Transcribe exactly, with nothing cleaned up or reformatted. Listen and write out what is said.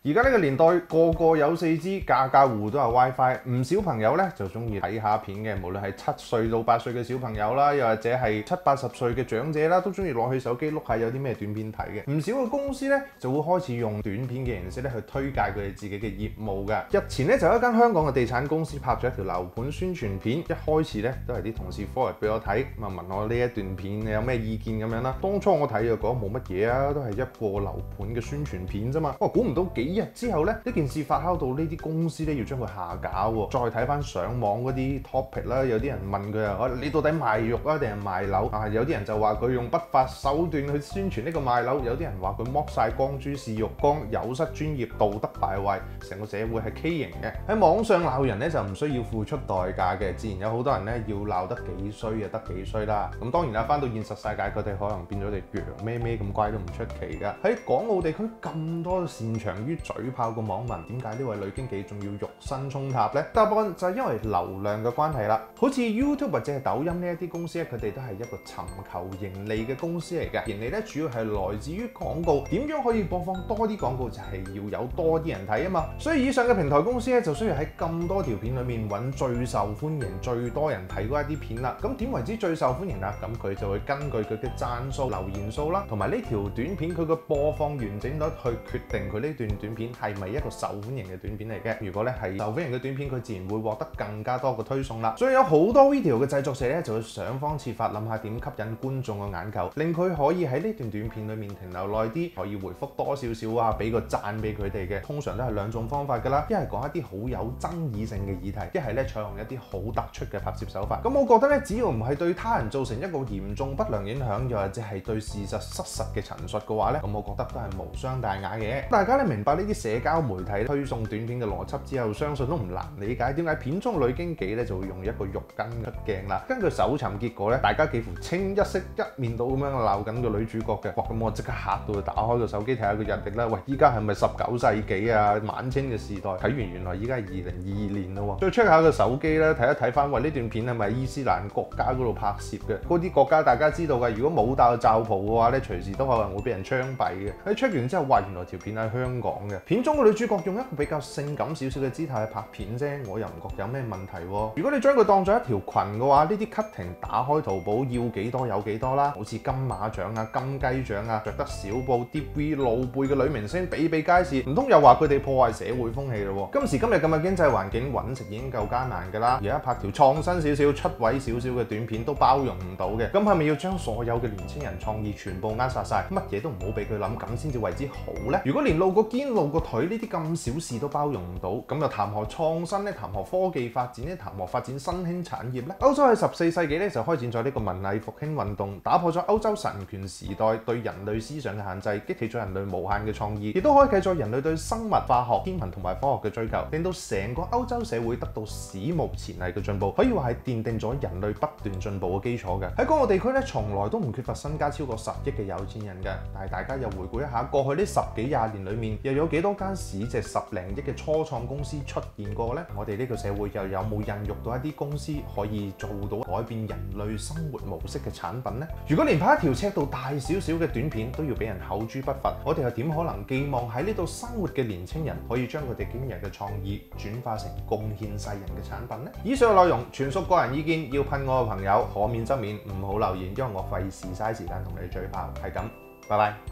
而家呢個年代，個個有四 G，家家戶都有 WiFi，唔少朋友咧就中意睇下片嘅，無論係七歲到八歲嘅小朋友啦，又或者係七八十歲嘅長者啦，都中意攞起手機碌下有啲咩短片睇嘅。唔少嘅公司咧就會開始用短片嘅形式咧去推介佢哋自己嘅業務㗎。日前咧就有一間香港嘅地產公司拍咗一條樓盤宣傳片，一開始咧都係啲同事 forward 俾我睇，咁啊問我呢一段片你有咩意見咁樣啦。當初我睇就覺得冇乜嘢啊，都係一個樓盤嘅宣傳片啫嘛。我估唔到幾日之後咧，呢件事發酵到呢啲公司咧要將佢下架喎。再睇翻上網嗰啲 topic 啦，有啲人問佢啊，你到底賣肉啊定係賣樓啊？有啲人就話佢用不法手段去宣傳呢個賣樓，有啲人話佢剝晒光豬視肉光，有失專業，道德敗壞，成個社會係畸形嘅。喺網上鬧人咧就唔需要付出代價嘅，自然有好多人咧要鬧得幾衰就得幾衰啦。咁當然啦，翻到現實世界，佢哋可能變咗隻羊咩咩咁乖都唔出奇㗎。喺港澳地區咁多擅長於嘴炮嘅網民，點解呢位女經紀仲要肉身衝塔呢？答案就係因為流量嘅關係啦。好似 YouTube 或者係抖音呢一啲公司咧，佢哋都係一個尋求盈利嘅公司嚟嘅。盈利咧主要係來自於廣告，點樣可以播放多啲廣告就係要有多啲人睇啊嘛。所以以上嘅平台公司咧就需要喺咁多條片裡面揾最受歡迎、最多人睇嗰一啲片啦。咁點為之最受歡迎啊？咁佢就會根據佢嘅讚數、留言數啦，同埋呢條短片佢嘅播放完整率去決定佢呢段短片係咪一個受歡迎嘅短片嚟嘅。如果咧係受歡迎嘅短片，佢自然會獲得更加多嘅推送啦。所以有好多 video 嘅製作者咧就會想方設法諗下點吸引觀眾嘅眼球，令佢可以喺呢段短片裡面停留耐啲，可以回覆多少少啊，俾個讚俾佢哋嘅。通常都係兩種方法㗎啦，一係講一啲好有爭議性嘅議題，一係咧採用一啲好突出嘅拍攝手法。咁我覺得咧，只要唔係對他人造成一個嚴重不良影響，又或者係對事實失實嘅陳述嘅話咧，咁我覺得都係無傷大雅嘅。大家咧明白呢啲社交媒體推送短片嘅邏輯之後，相信都唔難理解點解片中女經紀咧就會用一個肉筋出鏡啦。根據搜尋結果咧，大家幾乎清一色一面倒咁樣鬧緊個女主角嘅。哇！咁我即刻嚇到，打開個手機睇下個日曆啦。喂，依家係咪十九世紀啊？晚清嘅時代？睇完原來依家係二零二二年咯喎。再 check 下個手機咧，睇一睇翻，喂，呢段片係咪伊斯蘭國家嗰度拍攝嘅？嗰啲國家大家知道嘅，如果冇戴罩袍嘅話咧，隨時都可能會俾人槍斃嘅。喺 check 完之後，哇！原來條片喺香港嘅。片中個女主角用一個比較性感少少嘅姿態去拍片啫，我又唔覺有咩問題喎。如果你將佢當咗一條裙嘅話，呢啲 cutting 打開淘寶要幾多有幾多啦。好似金馬獎啊、金雞獎啊，着得小布、D V 露背嘅女明星比比皆是，唔通又話佢哋破壞社會風氣咯？今時今日咁嘅經濟環境，揾食已經夠艱難㗎啦。而家拍條創新少少、出位少少嘅短片都包容唔到嘅，咁係咪要將所有嘅年輕人創意全部扼殺晒，乜嘢都唔好俾佢諗，咁先至為之好呢？如果連露個肩、露個腿呢啲咁小事都包容唔到，咁又談何創新呢？談何科技發展呢？談何發展新興產業呢？歐洲喺十四世紀咧就開展咗呢個文藝復興運動，打破咗歐洲神權時代對人類思想嘅限制，激起咗人類無限嘅創意，亦都開啟咗人類對生物化學、天文同埋科學嘅追求，令到成個歐洲社會得到史無前例嘅進步，可以話係奠定咗人類不斷進步嘅基礎嘅。喺嗰個地區咧，從來都唔缺乏身家超過十億嘅有錢人嘅。但係大家又回顧一下過去呢十幾廿年裏面，又有幾多間市值十零億嘅初創公司出現過呢？我哋呢個社會又有冇孕育到一啲公司可以做到改變人類生活模式嘅產品呢？如果連拍一條尺度大少少嘅短片都要俾人口誅筆伐，我哋又點可能寄望喺呢度生活嘅年輕人可以將佢哋驚人嘅創意轉化成貢獻世人嘅產品呢？以上內容全屬個人意見，要噴我嘅朋友可免則免，唔好留言，因為我費事嘥時間同你嘴炮。係咁，拜拜。